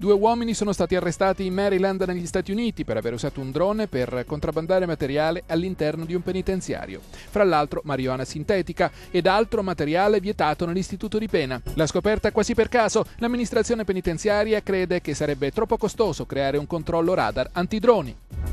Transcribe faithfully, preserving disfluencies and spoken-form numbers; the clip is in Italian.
Due uomini sono stati arrestati in Maryland negli Stati Uniti per aver usato un drone per contrabbandare materiale all'interno di un penitenziario. Fra l'altro marijuana sintetica ed altro materiale vietato nell'istituto di pena. La scoperta quasi per caso, l'amministrazione penitenziaria crede che sarebbe troppo costoso creare un controllo radar antidroni.